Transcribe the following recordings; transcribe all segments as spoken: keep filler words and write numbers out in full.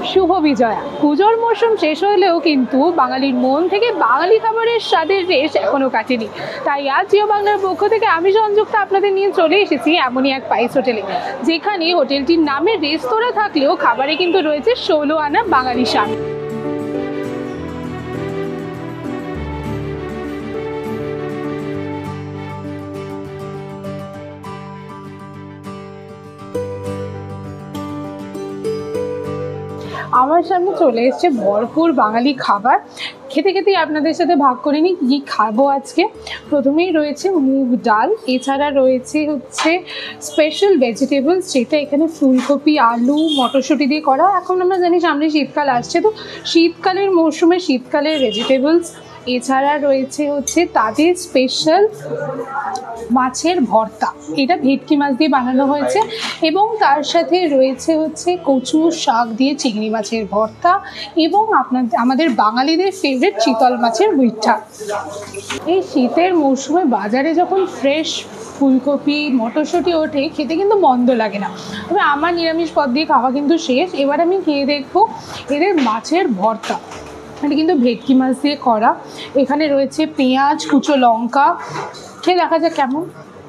শুভ বিজয়া। পুজোর মরশুম শেষ হলেও কিন্তু বাঙালির মন থেকে বাঙালি খাবারের স্বাদের রেশ এখনো কাটেনি। তাই আজ জিও বাংলার পক্ষ থেকে আমি সংযুক্তা আপনাদের নিয়ে চলে এসেছি এমনই এক স্পাইস হোটেলে, যেখানে হোটেলটির নামে রেস্তোরাঁ থাকলেও খাবারে কিন্তু রয়েছে ষোলো আনা বাঙালি স্বাদ। আমার সামনে চলে এসছে ভরপুর বাঙালি খাবার। খেতে খেতেই আপনাদের সাথে ভাগ করে নিই কী খাবো আজকে। প্রথমেই রয়েছে মুগ ডাল, এছাড়া রয়েছে হচ্ছে স্পেশাল ভেজিটেবলস, যেটা এখানে ফুলকপি, আলু, মটরশুঁটি দিয়ে করা। এখন আমরা জানি সামনে শীতকাল আসছে, তো শীতকালের মরশুমে শীতকালের ভেজিটেবলস। এছাড়া রয়েছে হচ্ছে তাদের স্পেশাল মাছের ভর্তা, এটা ভেটকি মাছ দিয়ে বানানো হয়েছে, এবং তার সাথে রয়েছে হচ্ছে কচু শাক দিয়ে চিংড়ি মাছের ভর্তা, এবং আপনাদের আমাদের বাঙালিদের ফেভারিট চিতল মাছের মুইঠা। এই শীতের মরশুমে বাজারে যখন ফ্রেশ ফুলকপি, মটরশুঁটি ওঠে, খেতে কিন্তু মন্দ লাগে না। তবে আমার নিরামিষ পদ দিয়ে খাওয়া কিন্তু শেষ। এবার আমি খেয়ে দেখবো এদের মাছের ভর্তা। এটা কিন্তু ভেটকি মাছ দিয়ে করা। এখানে রয়েছে পেঁয়াজ, কুচো লঙ্কা। খেয়ে দেখা যাক কেমন।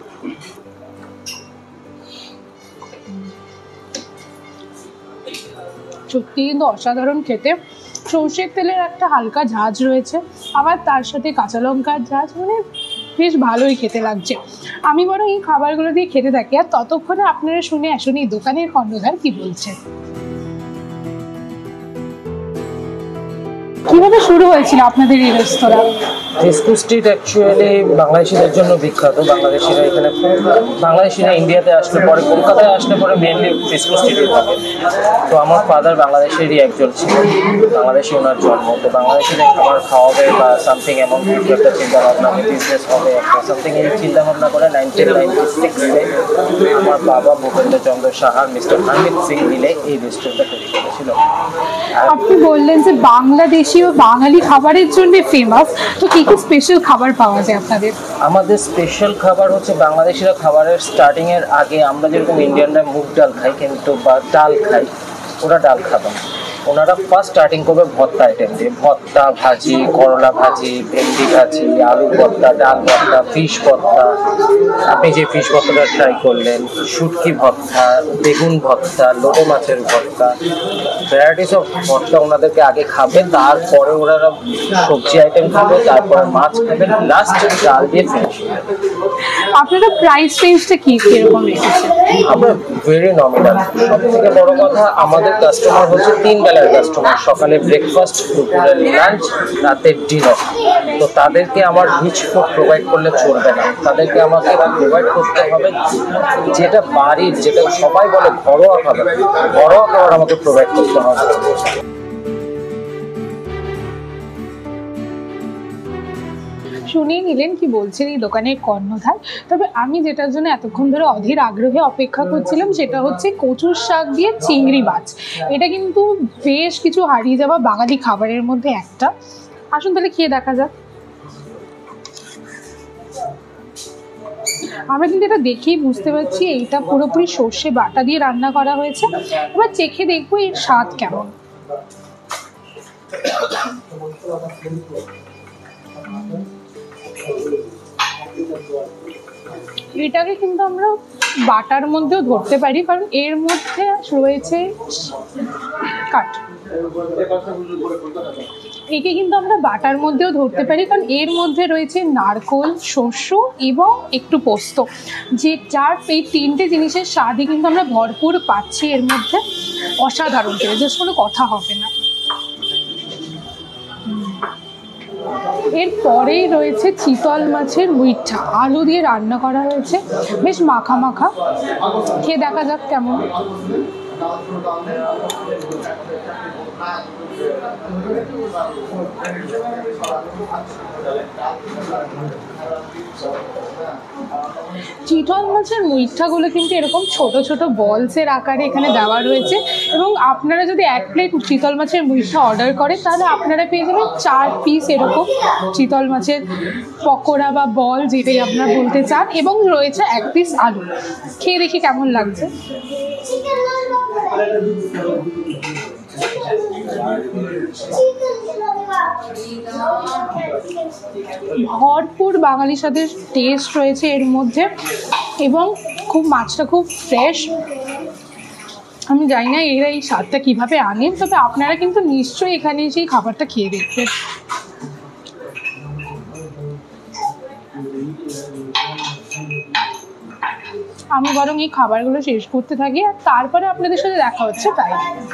সত্যি কিন্তু অসাধারণ খেতে। সর্ষের তেলের একটা হালকা ঝাঁঝ রয়েছে, আবার তার সাথে কাঁচা লঙ্কার ঝাঁঝ, মানে বেশ ভালোই খেতে লাগছে। আমি বরং এই খাবারগুলো দিয়ে খেতে থাকি, আর ততক্ষণে আপনারা শুনে আসুন এই দোকানের কর্ণধার কি বলছে। কিভাবে শুরু হয়েছিল আপনাদের এই রেস্তোরাঁ? ফিসকো স্ট্রিট অ্যাকচুয়ালি বাংলাদেশিদের জন্য বিখ্যাত। বাংলাদেশিরা এখানে বাংলাদেশিরা ইন্ডিয়াতে আসলে পরে, কলকাতায় আসলে পরে মেনলি ফিসকো স্ট্রিটে থাকে। তো আমার ফাদার বাংলাদেশেরই একজন ছিল, বাংলাদেশি ওনার জন্ম। তো বাংলাদেশিরা খাবার খাওয়াবে বা সামথিং এমন কিছু একটা চিন্তা ভাবনা, বিজনেস হবে একটা সামথিং, এই চিন্তা ভাবনা করে নাইনটিন নাইনটি সিক্সে আমার বাবা ভূপেন্দ্র চন্দ্র সাহা, মিস্টার হারমিত সিং মিলে এই রেস্টুরেন্টটা তৈরি করেছিল। আপনি বললেন যে বাংলাদেশি ও বাঙালি খাবারের জন্য ফেমাস, তো কি কি স্পেশাল খাবার পাওয়া যায় আপনাদের? আমাদের স্পেশাল খাবার হচ্ছে বাংলাদেশিরা খাবারের স্টার্টিং এর আগে আমরা যেরকম ইন্ডিয়ানরা মুগ ডাল খাই কিন্তু বা ডাল খাই, ওরা ডাল খাবে না। ওনারা ফার্স্ট স্টার্টিং করবে ভর্তা আইটেম দিয়ে, ভর্তা, ভাজি, করলা ভাজি, ভেন্ডি ভাজি, আলু ভর্তা, ডাল ভর্তা, ফিশ ভর্তা। আপনি যে ফিশ ভর্তাটা ট্রাই করলেন, শুটকি ভর্তা, বেগুন ভর্তা, লোটে মাছের ভর্তা, ভ্যারাইটিস অফ ভর্তা ওনাদেরকে আগে খাবে, তারপরে ওনারা সবজি আইটেম খাবে, তারপরে মাছ খাবেন, লাস্ট ডাল দিয়ে ফিনিশ। আপনারা প্রাইস রেঞ্জটা কি কিরকম রেখেছেন? আমরা ভেরি নমিনাল। সব থেকে বড় কথা, আমাদের কাস্টমার হচ্ছে তিন বেলার কাস্টমার, সকালে ব্রেকফাস্ট, দুপুরে লাঞ্চ, রাতের ডিনার। তো তাদেরকে আমার রিচ ফুড প্রোভাইড করলে চলবে না, তাদেরকে আমাকে প্রোভাইড করতে হবে যেটা বাড়ির, যেটা সবাই বলে ঘরোয়া খাবার, ঘরোয়া খাবার আমাকে প্রোভাইড করতে হবে। শুনিয়ে নিলেন কি বলছেন এই দোকানের কর্ণধার। তবে আমি যেটার জন্য এতক্ষণ ধরে অধীর আগ্রহে অপেক্ষা করছিলাম সেটা হচ্ছে কচুর শাক দিয়ে চিংড়ি মাছ। এটা কিন্তু বেশ কিছু হারিয়ে যাওয়া বাঙালি খাবারের মধ্যে একটা। আসুন তাহলে খেয়ে দেখা যাক। আমরা কিন্তু এটা দেখেই বুঝতে পারছি এইটা পুরোপুরি সর্ষে বাটা দিয়ে রান্না করা হয়েছে। এবার চেখে দেখবো এর স্বাদ কেমন। এটাকে কিন্তু আমরা বাটার মধ্যেও ধরতে পারি, কারণ এর মধ্যে রয়েছে কাট। একে কিন্তু আমরা বাটার মধ্যেও ধরতে পারি, কারণ এর মধ্যে রয়েছে নারকোল, শস্য এবং একটু পোস্ত, যে যার এই তিনটে জিনিসের স্বাদই কিন্তু আমরা ভরপুর পাচ্ছি এর মধ্যে। অসাধারণ খেতে, জাস্ট কোনো কথা হবে না। এরপরেই রয়েছে চিতল মাছের মুইঠা, আলু দিয়ে রান্না করা হয়েছে, বেশ মাখা মাখা। খেয়ে দেখা যাক কেমন। চিতল মাছের মুইঠাগুলো কিন্তু এরকম ছোট ছোট বলসের আকারে এখানে দেওয়া রয়েছে, এবং আপনারা যদি এক প্লেট চিতল মাছের মুইঠা অর্ডার করেন তাহলে আপনারা পেয়ে যাবেন চার পিস এরকম চিতল মাছের পকোড়া বা বল, যেটাই আপনারা বলতে চান, এবং রয়েছে এক পিস আলু। খেয়ে দেখি কেমন লাগছে। ভরপুর বাঙালির সাথে টেস্ট রয়েছে এর মধ্যে, এবং খুব মাছটা খুব ফ্রেশ। আমি জানি না এরা এই স্বাদটা কীভাবে আনেন, তবে আপনারা কিন্তু নিশ্চয়ই এখানে এসে এই খাবারটা খেয়ে দেখবেন। আমি বরং এই খাবারগুলো শেষ করতে থাকি, আর তারপরে আপনাদের সাথে দেখা হচ্ছে তাই।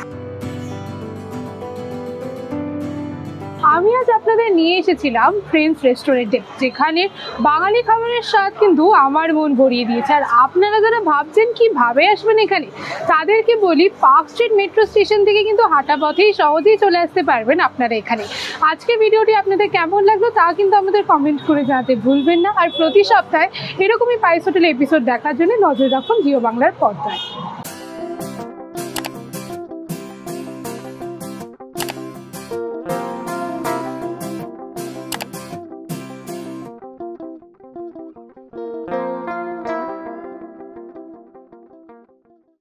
আমি আজ আপনাদের নিয়ে এসেছিলাম ফ্রেন্ডস রেস্টুরেন্টে, যেখানে বাঙালি খাবারের স্বাদ কিন্তু আমার মন ভরিয়ে দিয়েছে। আর আপনারা যারা ভাবছেন কিভাবে আসবেন এখানে, তাদেরকে বলি পার্ক স্ট্রিট মেট্রো স্টেশন থেকে কিন্তু হাঁটা পথেই সহজেই চলে আসতে পারবেন আপনারা এখানে। আজকে ভিডিওটি আপনাদের কেমন লাগলো তা কিন্তু আমাদের কমেন্ট করে জানাতে ভুলবেন না। আর প্রতি সপ্তাহে এরকমই পাইস হোটেল এপিসোড দেখার জন্য নজর রাখুন জিও বাংলার পর্দায়।